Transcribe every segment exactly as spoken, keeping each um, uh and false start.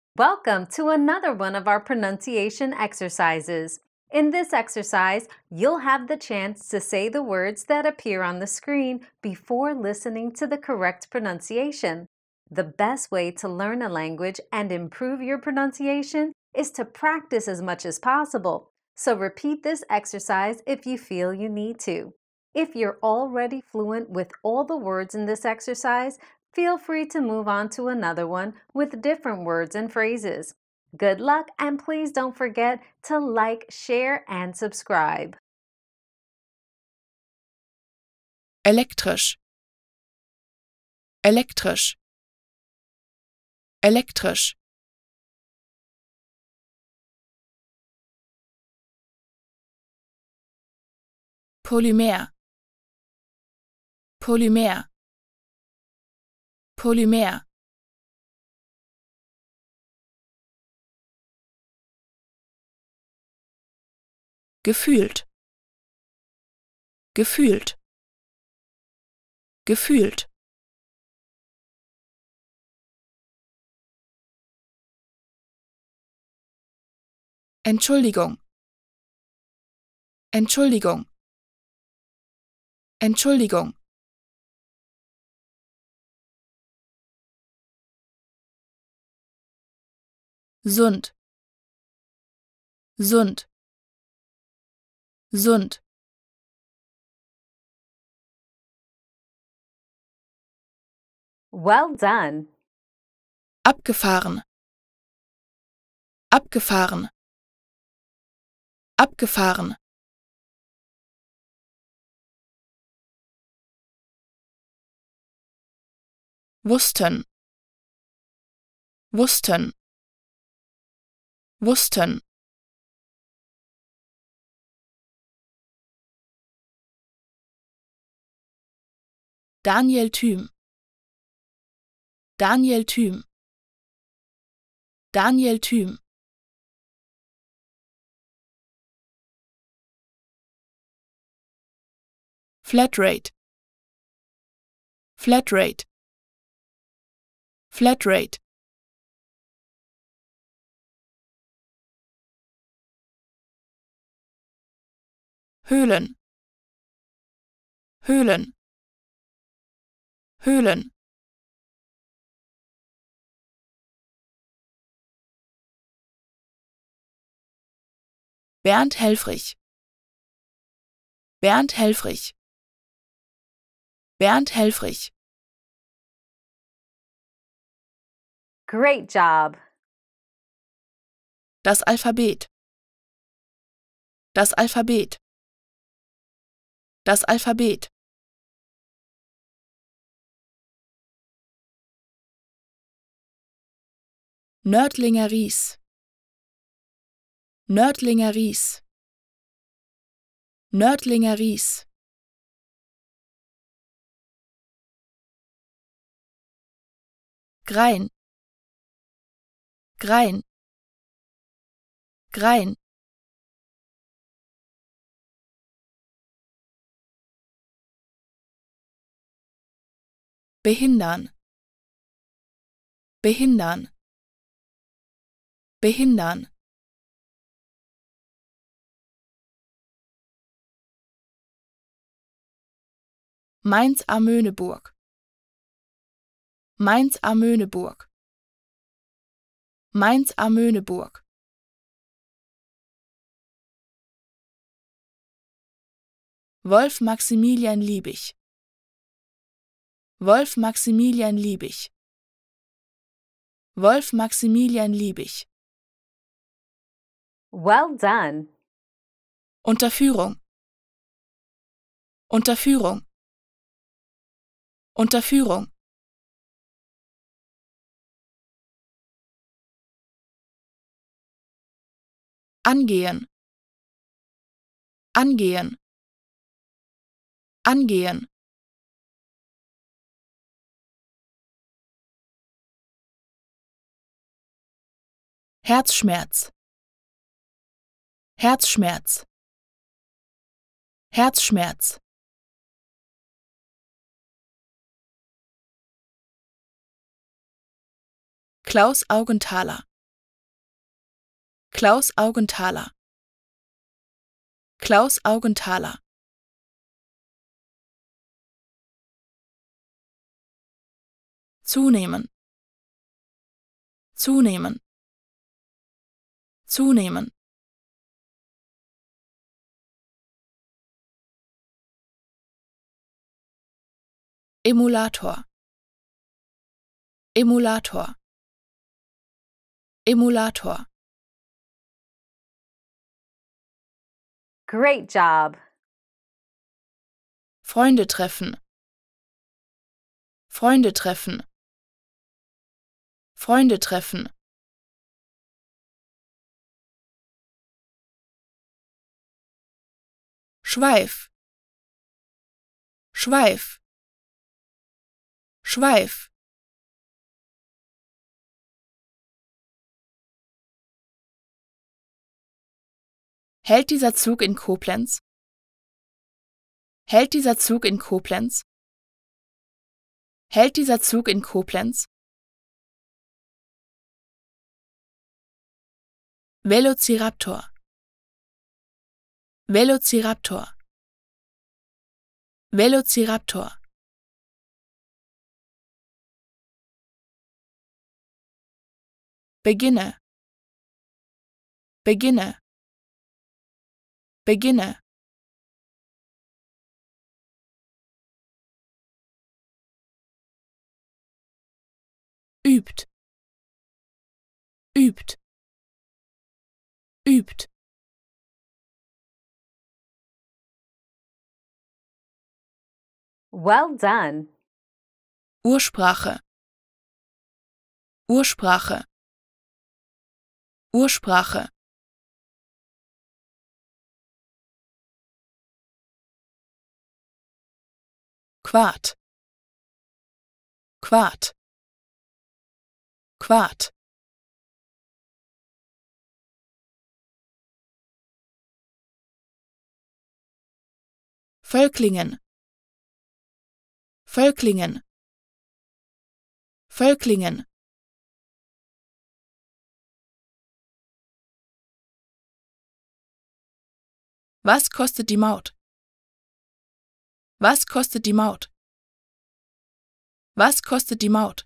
Welcome to another one of our pronunciation exercises. In this exercise, you'll have the chance to say the words that appear on the screen before listening to the correct pronunciation. The best way to learn a language and improve your pronunciation is to practice as much as possible. So repeat this exercise if you feel you need to. If you're already fluent with all the words in this exercise, feel free to move on to another one with different words and phrases. Good luck, and please don't forget to like, share, and subscribe. Elektrisch. Elektrisch. Elektrisch. Polymer. Polymer. Polymer. Gefühlt. Gefühlt. Gefühlt. Entschuldigung. Entschuldigung. Entschuldigung. Sund. Sund. Sund. Well done. Abgefahren. Abgefahren. Abgefahren. Wussten. Wussten. Wussten. Daniel Thüm. Daniel Thüm. Daniel Thüm. Flatrate. Flatrate. Flatrate. Höhlen. Höhlen. Höhlen. Bernd Helfrich. Bernd Helfrich. Bernd Helfrich. Great job. Das Alphabet. Das Alphabet. Das Alphabet. Nördlinger Ries. Nördlinger Ries. Nördlinger Ries. Grein. Grein. Grein. Behindern. Behindern. Behindern. Mainz-Amöneburg. Mainz-Amöneburg. Mainz-Amöneburg. Wolf Maximilian Liebig. Wolf Maximilian Liebig. Wolf Maximilian Liebig. Well done. Unterführung. Unterführung. Unterführung. Angehen. Angehen. Angehen. Herzschmerz. Herzschmerz. Herzschmerz. Klaus Augenthaler. Klaus Augenthaler. Klaus Augenthaler. Zunehmen. Zunehmen. Zunehmen. Emulator. Emulator. Emulator. Great job! Freunde treffen. Freunde treffen. Freunde treffen. Schweif. Schweif. Schweif. Hält dieser Zug in Koblenz? Hält dieser Zug in Koblenz? Hält dieser Zug in Koblenz? Velociraptor. Velociraptor. Velociraptor. Beginne. Beginne. Beginne. Übt. Übt. Übt. Well done! Ursprache. Ursprache. Ursprache. Quart. Quart. Quart. Völklingen. Völklingen. Völklingen. Was kostet die Maut? Was kostet die Maut? Was kostet die Maut?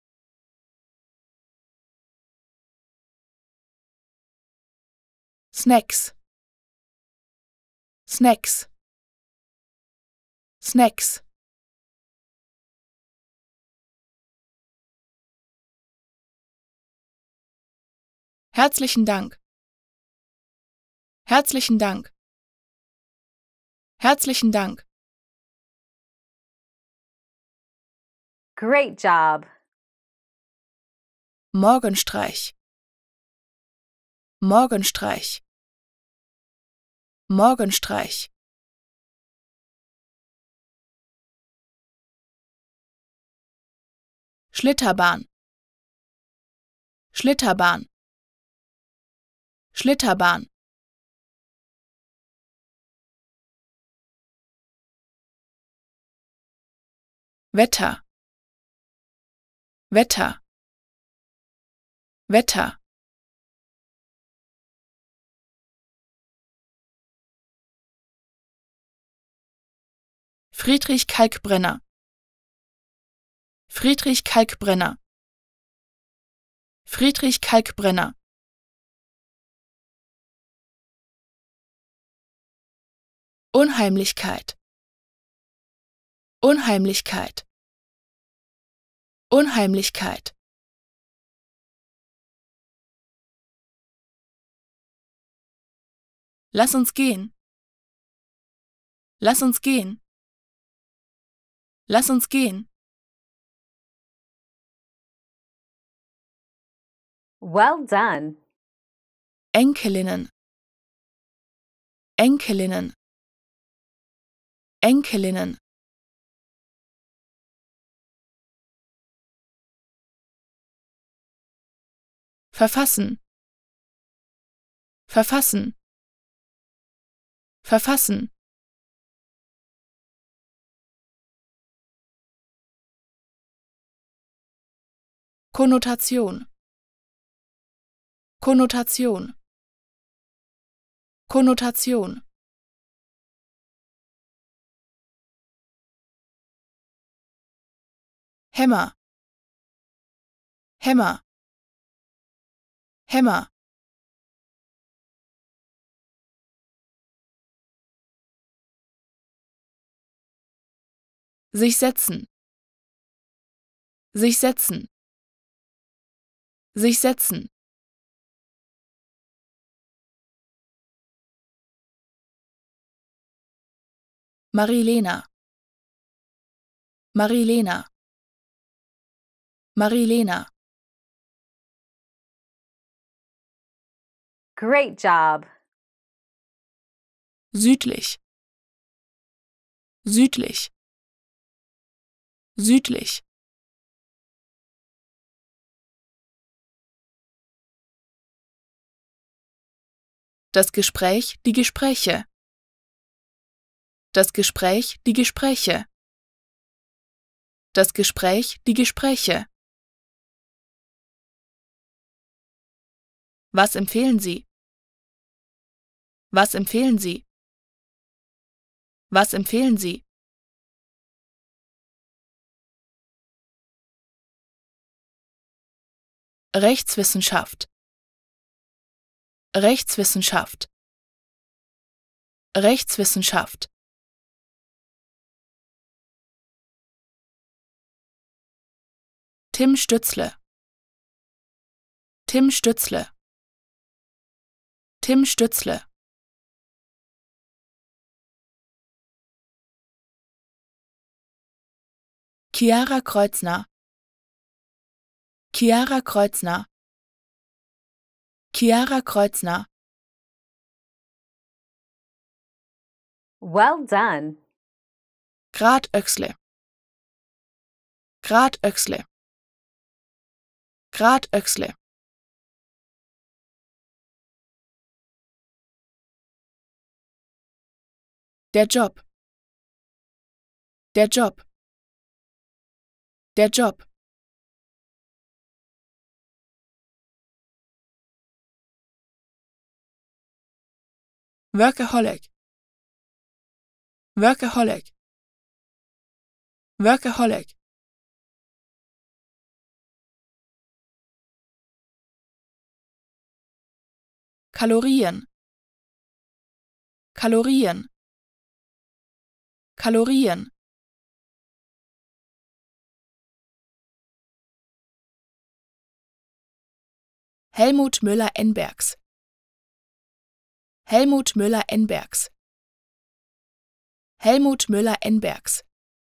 Snacks. Snacks. Snacks. Herzlichen Dank. Herzlichen Dank. Herzlichen Dank. Great job! Morgenstreich. Morgenstreich. Morgenstreich. Schlitterbahn. Schlitterbahn. Schlitterbahn. Wetter. Wetter. Wetter. Friedrich Kalkbrenner. Friedrich Kalkbrenner. Friedrich Kalkbrenner. Unheimlichkeit. Unheimlichkeit. Unheimlichkeit. Lass uns gehen. Lass uns gehen. Lass uns gehen. Well done! Enkelinnen. Enkelinnen. Enkelinnen. Verfassen. Verfassen. Verfassen. Konnotation. Konnotation. Konnotation. Hämmer. Hämmer. Hämmer. Sich setzen. Sich setzen. Sich setzen. Marilena. Marilena. Marilena. Great job! Südlich. Südlich. Südlich. Das Gespräch, die Gespräche. Das Gespräch, die Gespräche. Das Gespräch, die Gespräche. Was empfehlen Sie? Was empfehlen Sie? Was empfehlen Sie? Rechtswissenschaft. Rechtswissenschaft. Rechtswissenschaft. Tim Stützle. Tim Stützle. Tim Stützle. Chiara Kreuzner. Chiara Kreuzner. Chiara Kreuzner. Well done! Gradöchsle. Gradöchsle. Gradöchsle. Der Job. Der Job. Der Job. Workaholic. Workaholic. Workaholic. Kalorien. Kalorien. Kalorien. Helmut Müller-Enbergs. Helmut Müller-Enbergs. Helmut Müller-Enbergs.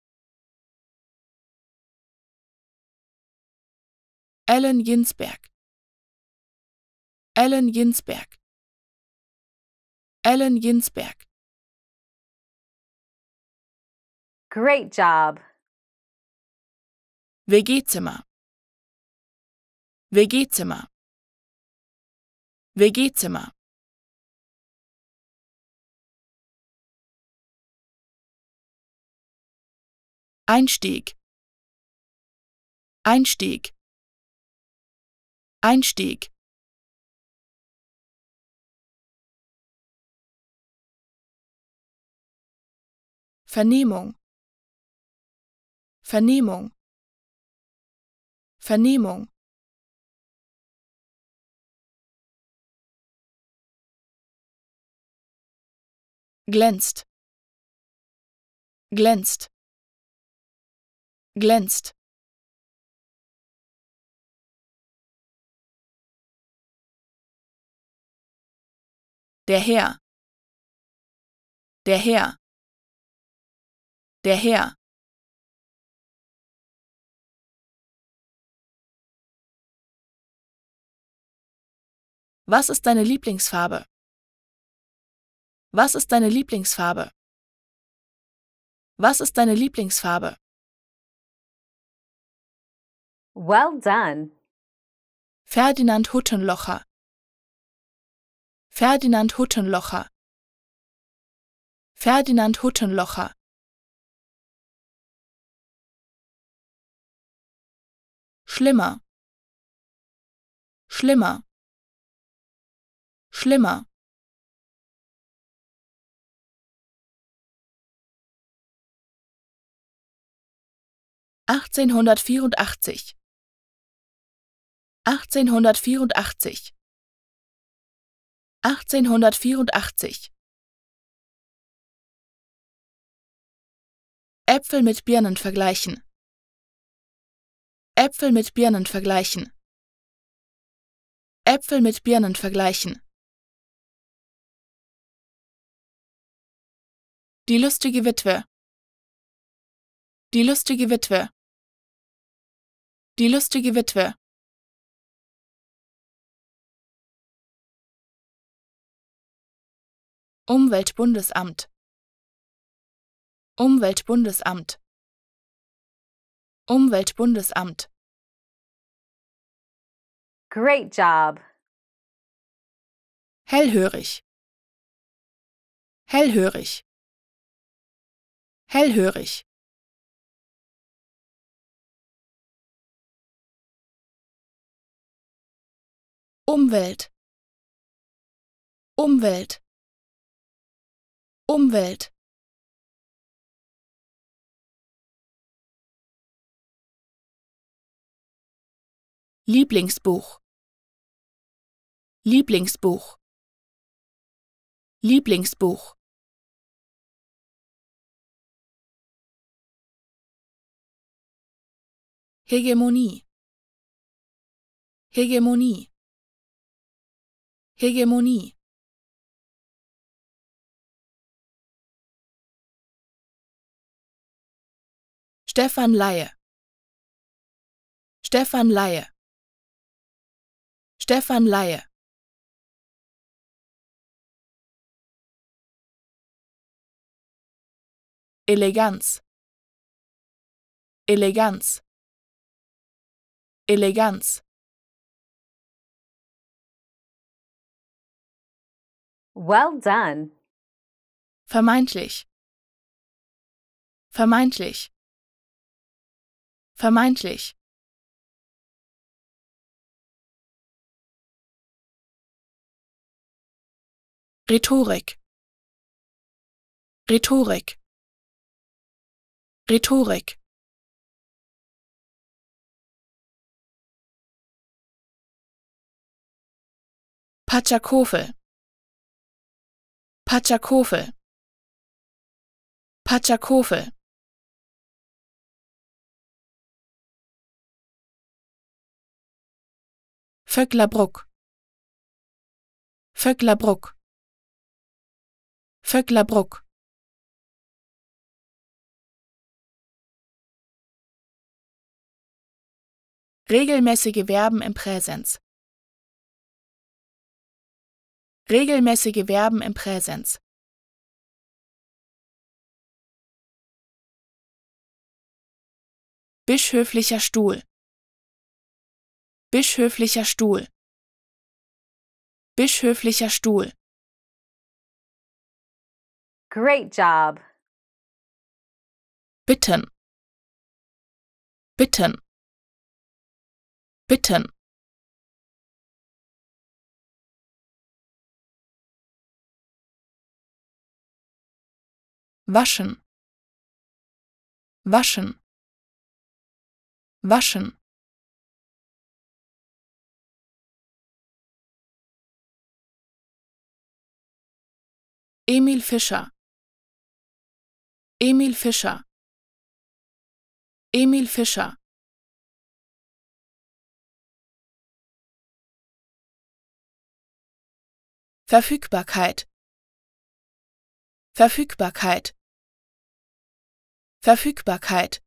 Allen Ginsberg. Allen Ginsberg. Allen Ginsberg. Great job! W G-Zimmer. W G-Zimmer. W G-Zimmer. Einstieg. Einstieg. Einstieg. Vernehmung. Vernehmung. Vernehmung. Glänzt. Glänzt. Glänzt. Der Herr. Der Herr. Der Herr. Was ist deine Lieblingsfarbe? Was ist deine Lieblingsfarbe? Was ist deine Lieblingsfarbe? Well done! Ferdinand Huttenlocher. Ferdinand Huttenlocher. Ferdinand Huttenlocher. Schlimmer. Schlimmer. Schlimmer. achtzehnhundertvierundachtzig, achtzehnhundertvierundachtzig, achtzehnhundertvierundachtzig. Äpfel mit Birnen vergleichen. Äpfel mit Birnen vergleichen. Äpfel mit Birnen vergleichen. Die lustige Witwe. Die lustige Witwe. Die lustige Witwe. Umweltbundesamt. Umweltbundesamt. Umweltbundesamt. Great job! Hellhörig. Hellhörig. Hellhörig. Umwelt. Umwelt. Umwelt. Lieblingsbuch. Lieblingsbuch. Lieblingsbuch. Hegemonie. Hegemonie. Hegemonie. Stefan Laie. Stefan Laie. Stefan Laie. Eleganz. Eleganz. Eleganz. Well done! Vermeintlich. Vermeintlich. Vermeintlich. Rhetorik. Rhetorik. Rhetorik. Patscherkofel. Patscherkofel. Patscherkofel. Vöcklerbruck. Vöcklerbruck. Vöcklerbruck. Regelmäßige Verben im Präsens. Regelmäßige Verben im Präsens. Bischöflicher Stuhl. Bischöflicher Stuhl. Bischöflicher Stuhl. Great job! Bitten. Bitten. Bitten. Waschen. Waschen. Waschen. Emil Fischer. Emil Fischer. Emil Fischer. Verfügbarkeit. Verfügbarkeit. Verfügbarkeit.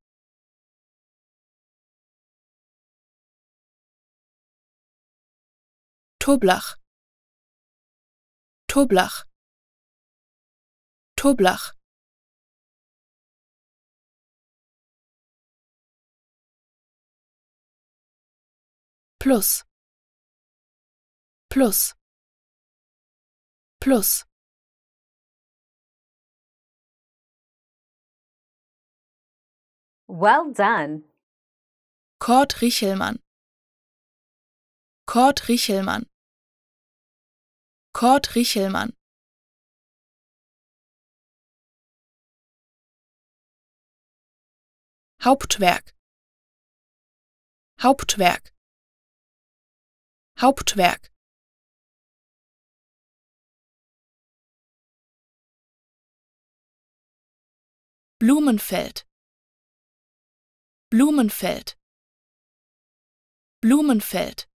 Toblach. Toblach. Toblach. Plus. Plus. Plus. Well done! Kurt Richelmann. Kurt Richelmann. Kurt Richelmann. Hauptwerk. Hauptwerk, Hauptwerk. Blumenfeld, Blumenfeld, Blumenfeld.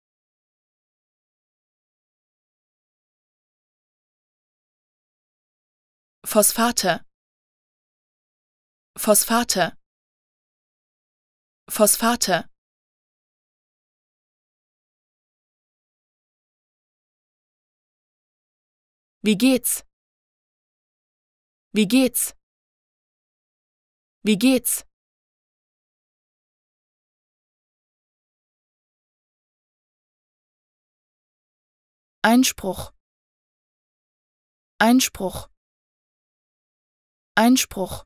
Phosphate, Phosphate, Phosphate. Wie geht's? Wie geht's? Wie geht's? Einspruch, Einspruch, Einspruch.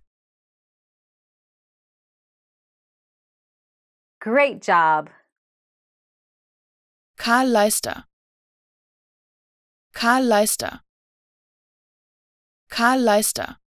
Great job! Karl Leister, Karl Leister, Karl Leister.